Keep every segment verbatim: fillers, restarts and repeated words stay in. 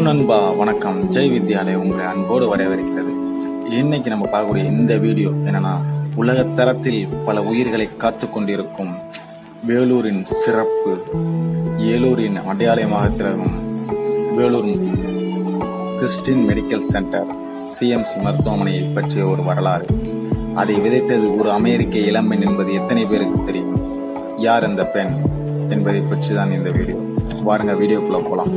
நண்பா, வணக்கம். ஜெய் வித்யாலயா உங்களை அன்போடு வரவேற்கிறது. இன்னைக்கு நம்ம பார்க்கக்கூடிய இந்த வீடியோ என்னன்னா, உலக தரத்தில் பல உயிர்களை காத்து கொண்டிருக்கும் வேலூரின் சிறப்பு, ஏலூரின் அடையாளமாக திகழும் Vellore Christian medical center CMC மருத்துவமனையை பற்றிய ஒரு வரலாறு. அதை விதைத்தது ஒரு அமெரிக்க இளம்பெண் என்பது எத்தனை பேருக்கு தெரியும்? யார் அந்த பெண் என்பதை பற்றி தான் இந்த வீடியோ. வாருங்க வீடியோக்குள்ள போலாம்.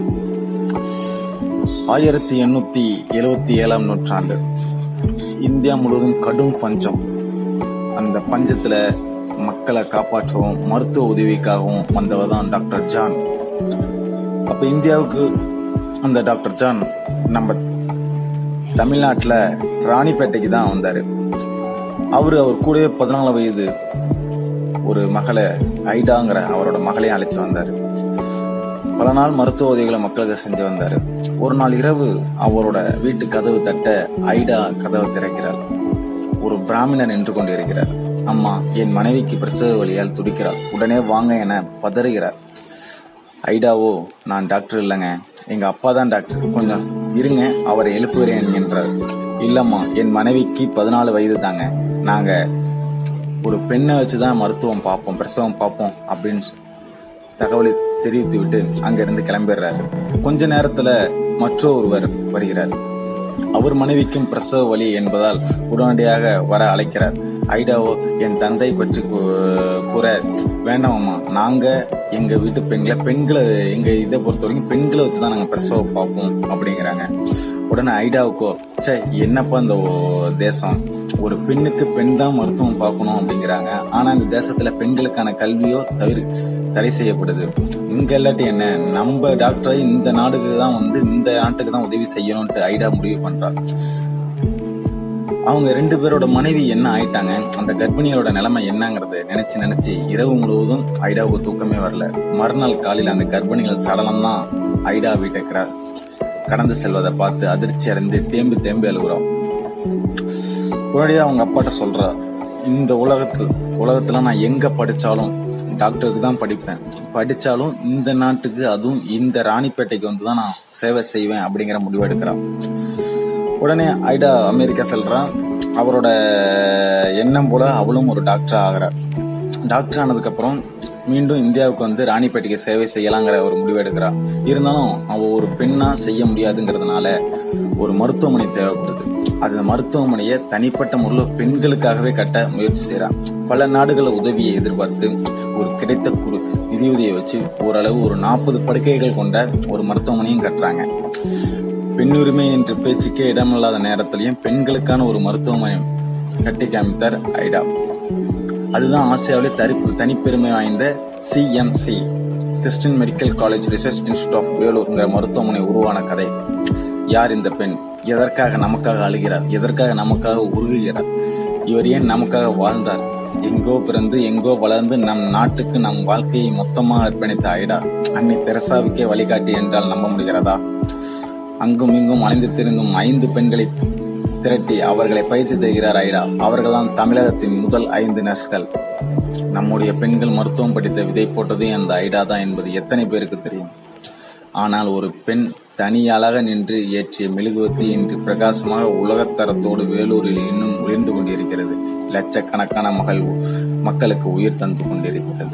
ஆயிரத்தி எண்ணூத்தி எழுவத்தி ஏழாம் நூற்றாண்டு இந்தியா முழுவதும் கடும் பஞ்சம். அந்த பஞ்சத்துல மக்களை காப்பாற்றவும் மருத்துவ உதவிக்காகவும் வந்தவர் தான் டாக்டர் ஜான். அப்ப இந்தியாவுக்கு அந்த டாக்டர் ஜான் நம்ம தமிழ்நாட்டுல ராணிப்பேட்டைக்கு தான் வந்தாரு. அவரு அவர் கூடவே பதினாலு வயது ஒரு மகளை, ஐடாங்கிற அவரோட மகளையும் அழைச்சு வந்தாரு. பல நாள் மருத்துவ உதவிகளை மக்களுக்கு செஞ்சு வந்தாரு. ஒரு நாள் இரவு அவரோட வீட்டு கதவு தட்ட ஐடா கதவை திறக்கிறார். ஒரு பிராமணர் நின்று கொண்டிருக்கிறார். அம்மா, என் மனைவிக்கு பிரசவ வலியால் துடிக்கிறார், உடனே வாங்க என பதறுகிறார். ஐடாவோ, நான் டாக்டர் இல்லைங்க, எங்க அப்பா தான் டாக்டர், கொஞ்சம் இருங்க, அவரை எழுப்புகிறேன் என்றார். இல்லம்மா, என் மனைவிக்கு பதினாலு வயது தாங்க, நாங்க ஒரு பெண்ணை வச்சுதான் மருத்துவம் பார்ப்போம், பிரசவம் பார்ப்போம் அப்படின்னு தகவலை தெரிவித்து விட்டு அங்கிருந்து கிளம்பிடுறாரு. கொஞ்ச நேரத்துல மற்றொருவர் வருகிறார். அவர் மனைவிக்கும் பிரசவ வலி என்பதால் உடனடியாக வர அழைக்கிறார். ஐடாவோ, என் தந்தை பற்றி கூற, வேண்டாமம்மா, நாங்க எங்க வீட்டு பெண்களை பெண்களை எங்க இதை பொறுத்த வரைக்கும் பெண்களை வச்சுதான் நாங்க பிரசவம் பார்ப்போம் அப்படிங்கிறாங்க. உடனே ஐடாவுக்கோ, சே, என்னப்பா இந்த தேசம், ஒரு பெண்ணுக்கு பெண் தான் மருத்துவம் பார்க்கணும் அப்படிங்கிறாங்க. ஆனா இந்த தேசத்துல பெண்களுக்கான கல்வியோ தவிர தடை செய்யப்படுது. இங்க இல்லாட்டி என்ன, நம்ம டாக்டரை இந்த நாடுக்கு தான் வந்து இந்த நாட்டுக்கு தான் உதவி செய்யணும்ட்டு ஐடா முடிவு பண்றார். அவங்க ரெண்டு பேரோட மனைவி என்ன ஆயிட்டாங்க, அந்த கர்ப்பிணியோட நிலைமை என்னங்கிறது நினைச்சு நினைச்சு இரவு முழுவதும் ஐடாவுக்கு தூக்கமே வரல. மறுநாள் காலையில் அந்த கர்ப்பிணிகள் சடலம் தான் ஐடா வீட்டுக்கு கடந்து செல்வதை பார்த்து அதிர்ச்சி அடைந்து தேம்பி தேம்பி அழுகுறோம். உடனடியாக அவங்க அப்பாட்ட சொல்றா, இந்த உலகத்துல உலகத்துல நான் எங்க படிச்சாலும் டாக்டருக்கு தான் படிப்பேன், படிச்சாலும் இந்த நாட்டுக்கு, அதுவும் இந்த ராணிப்பேட்டைக்கு வந்துதான் நான் சேவை செய்வேன் அப்படிங்கிற முடிவு எடுக்கிறான். உடனே ஐடா அமெரிக்கா செல்றான். அவரோட எண்ணம் போல அவளும் ஒரு டாக்டர் ஆகிறார். டாக்டர் ஆனதுக்கு அப்புறம் மீண்டும் இந்தியாவுக்கு வந்து ராணிப்பேட்டைக்கு சேவை செய்யலாங்கிற ஒரு முடிவு எடுக்கிறான். இருந்தாலும் அவ ஒரு பெண்ணா செய்ய முடியாதுங்கிறதுனால ஒரு மருத்துவமனை தேவைப்படுது. அந்த மருத்துவமனையை தனிப்பட்ட முறையில் பெண்களுக்காகவே கட்ட முயற்சி செய்யறான். பல நாடுகள உதவியை எதிர்பார்த்து ஒரு கிடைத்த குறு நிதியுதவியை வச்சு ஓரளவு ஒரு நாற்பது படுக்கைகள் கொண்ட ஒரு மருத்துவமனையும் கட்டுறாங்க. பெண்ணுரிமை என்ற பேச்சுக்கே இடமில்லாத நேரத்திலையும் பெண்களுக்கான ஒரு மருத்துவமனை கட்டி காமித்தார் ஐடா. அதுதான் ஆசியாவிலே தனி தனிப்பெருமை வாய்ந்த CMC, Christian medical college research institute of வேலூர்ங்கிற மருத்துவமனை உருவான கதை. யார் இந்த பெண்? எதற்காக நமக்காக அழுகிறார்? எதற்காக நமக்காக உருகுகிறார்? இவர் ஏன் நமக்காக வாழ்ந்தார்? எங்கோ பிறந்து எங்கோ வளர்ந்து நம் நாட்டுக்கு நம் வாழ்க்கையை மொத்தமாக அர்ப்பணித்த ஐடா அன்னை தெரசாவுக்கே வழிகாட்டி என்றால் நம்ப முடிகிறதா? அங்கும் இங்கும் அலைந்து திரிந்தும் ஐந்து பெண்களை திரட்டி அவர்களை பயிற்சி தருகிறார் ஐடா. அவர்கள்தான் தமிழகத்தின் முதல் ஐந்து நர்ஸ்கள். நம்முடைய பெண்கள் மருத்துவம் படித்த விதை போட்டதே அந்த ஐடா தான் என்பது எத்தனை பேருக்கு தெரியும்? ஆனால் ஒரு பெண் தனியாளாக நின்று ஏற்றிய மெழுகுவத்தி இன்று பிரகாசமாக உலகத்தரத்தோடு வேலூரில் இன்னும் உயர்ந்து கொண்டிருக்கிறது. லட்சக்கணக்கான மகள் மக்களுக்கு உயிர் தந்து கொண்டிருக்கிறது.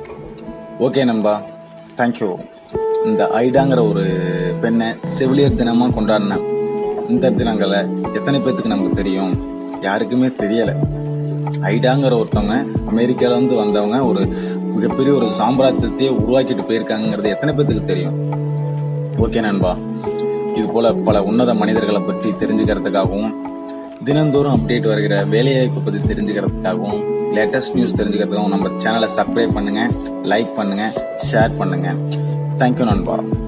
ஓகே நண்பா, தேங்க்யூ. இந்த ஐடாங்கிற ஒரு பெண்ணை செவிலியர் தினமா கொண்டாடின இந்த தினங்களை எத்தனை பேத்துக்கு நமக்கு தெரியும்? யாருக்குமே தெரியல. ஐடாங்கிற ஒருத்தவங்க அமெரிக்கால இருந்து வந்தவங்க ஒரு மிகப்பெரிய ஒரு சாம்ராஜ்யத்தையே உருவாக்கிட்டு போயிருக்காங்கிறது எத்தனை பேத்துக்கு தெரியும்? ஓகே நண்பா, இது போல பல உன்னத மனிதர்களை பற்றி தெரிஞ்சுக்கிறதுக்காகவும் தினந்தோறும் அப்டேட் வருகிற வேலைவாய்ப்பு பத்தி தெரிஞ்சுக்கிறதுக்காகவும் லேட்டஸ்ட் நியூஸ் தெரிஞ்சுக்கிறதுக்காகவும் நம்ம சேனலை சப்ஸ்கிரைப் பண்ணுங்க, லைக் பண்ணுங்க, ஷேர் பண்ணுங்க. தேங்க்யூ நண்பா.